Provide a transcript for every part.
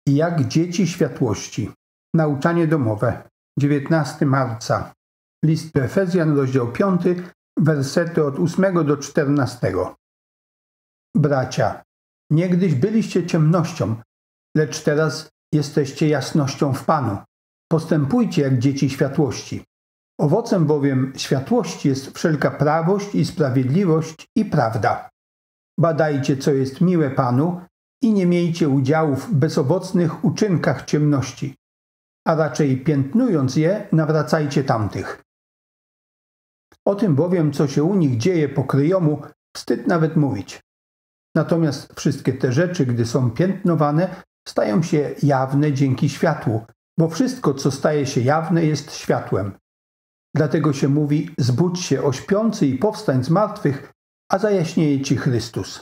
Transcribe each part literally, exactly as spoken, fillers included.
Jak dzieci światłości. Nauczanie domowe. dziewiętnastego marca. List do Efezjan, rozdział piąty, wersety od ósmego do czternastego. Bracia, niegdyś byliście ciemnością, lecz teraz jesteście jasnością w Panu. Postępujcie jak dzieci światłości. Owocem bowiem światłości jest wszelka prawość i sprawiedliwość i prawda. Badajcie, co jest miłe Panu i nie miejcie udziału w bezowocnych uczynkach ciemności, a raczej piętnując je, nawracajcie tamtych. O tym bowiem, co się u nich dzieje po kryjomu, wstyd nawet mówić. Natomiast wszystkie te rzeczy, gdy są piętnowane, stają się jawne dzięki światłu, bo wszystko, co staje się jawne, jest światłem. Dlatego się mówi: zbudź się, o śpiący, i powstań z martwych, a zajaśnieje ci Chrystus.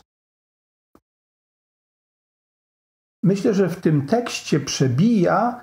Myślę, że w tym tekście przebija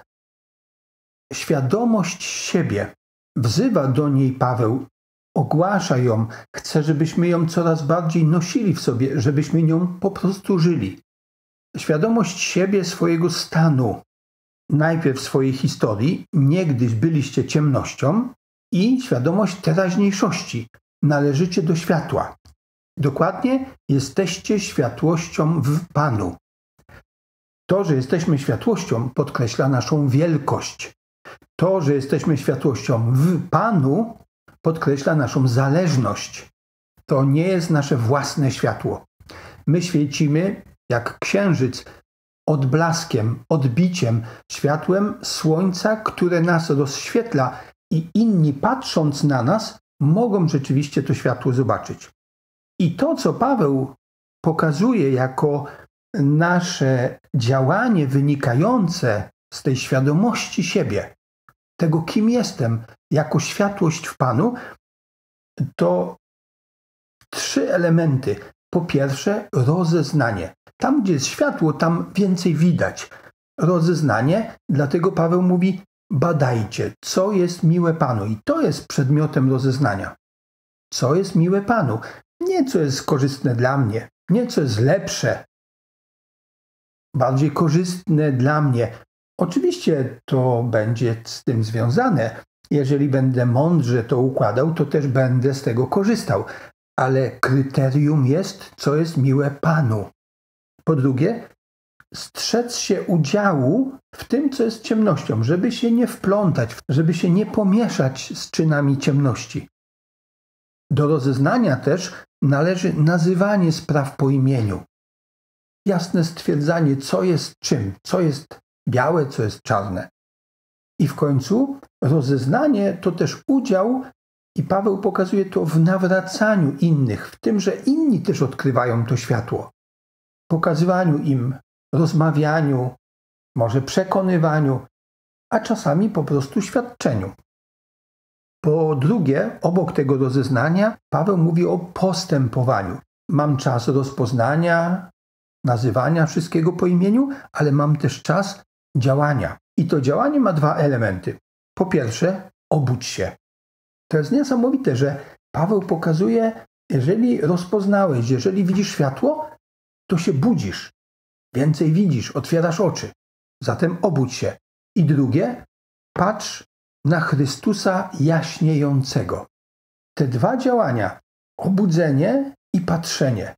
świadomość siebie. Wzywa do niej Paweł, ogłasza ją, chce, żebyśmy ją coraz bardziej nosili w sobie, żebyśmy nią po prostu żyli. Świadomość siebie, swojego stanu. Najpierw swojej historii, niegdyś byliście ciemnością, i świadomość teraźniejszości. Należycie do światła. Dokładnie, jesteście światłością w Panu. To, że jesteśmy światłością, podkreśla naszą wielkość. To, że jesteśmy światłością w Panu, podkreśla naszą zależność. To nie jest nasze własne światło. My świecimy jak księżyc odblaskiem, odbiciem, światłem słońca, które nas rozświetla, i inni, patrząc na nas, mogą rzeczywiście to światło zobaczyć. I to, co Paweł pokazuje jako nasze działanie wynikające z tej świadomości siebie, tego, kim jestem, jako światłość w Panu, to trzy elementy. Po pierwsze, rozeznanie. Tam, gdzie jest światło, tam więcej widać. Rozeznanie, dlatego Paweł mówi: badajcie, co jest miłe Panu. I to jest przedmiotem rozeznania. Co jest miłe Panu? Nie co jest korzystne dla mnie, nie co jest lepsze, bardziej korzystne dla mnie. Oczywiście to będzie z tym związane. Jeżeli będę mądrze to układał, to też będę z tego korzystał. Ale kryterium jest, co jest miłe Panu. Po drugie, strzec się udziału w tym, co jest ciemnością, żeby się nie wplątać, żeby się nie pomieszać z czynami ciemności. Do rozeznania też należy nazywanie spraw po imieniu. Jasne stwierdzanie, co jest czym, co jest białe, co jest czarne. I w końcu rozeznanie to też udział, i Paweł pokazuje to w nawracaniu innych, w tym, że inni też odkrywają to światło. Pokazywaniu im, rozmawianiu, może przekonywaniu, a czasami po prostu świadczeniu. Po drugie, obok tego rozeznania, Paweł mówi o postępowaniu. Mam czas rozpoznania, nazywania wszystkiego po imieniu, ale mam też czas działania. I to działanie ma dwa elementy. Po pierwsze, obudź się. To jest niesamowite, że Paweł pokazuje, jeżeli rozpoznałeś, jeżeli widzisz światło, to się budzisz. Więcej widzisz, otwierasz oczy. Zatem obudź się. I drugie, patrz na Chrystusa jaśniejącego. Te dwa działania, obudzenie i patrzenie.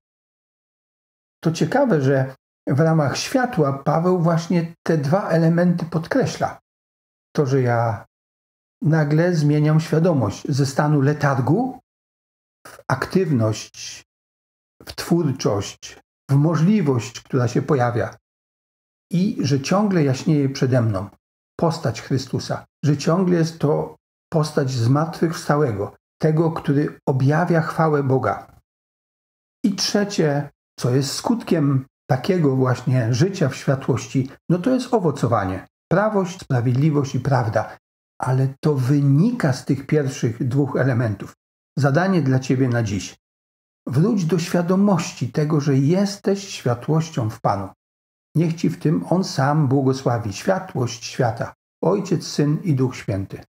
To ciekawe, że w ramach światła Paweł właśnie te dwa elementy podkreśla. To, że ja nagle zmieniam świadomość ze stanu letargu w aktywność, w twórczość, w możliwość, która się pojawia. I że ciągle jaśnieje przede mną postać Chrystusa, że ciągle jest to postać zmartwychwstałego, tego, który objawia chwałę Boga. I trzecie, co jest skutkiem takiego właśnie życia w światłości, no to jest owocowanie. Prawość, sprawiedliwość i prawda. Ale to wynika z tych pierwszych dwóch elementów. Zadanie dla ciebie na dziś. Wróć do świadomości tego, że jesteś światłością w Panu. Niech ci w tym On sam błogosławi. Światłość świata. Ojciec, Syn i Duch Święty.